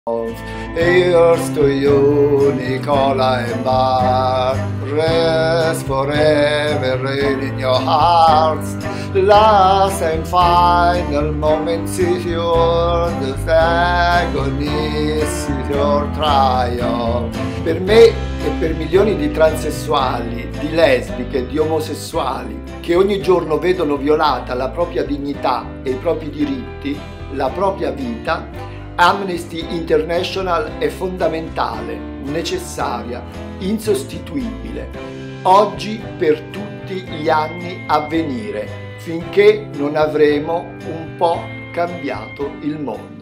Here's to you, Nicola and Bart. Rest forever in your hearts. Last and final moments is yours. The agony is your triumph. Per me e per milioni di transessuali, di lesbiche, di omosessuali che ogni giorno vedono violata la propria dignità e i propri diritti, la propria vita, Amnesty International è fondamentale, necessaria, insostituibile, oggi per tutti gli anni a venire, finché non avremo un po' cambiato il mondo.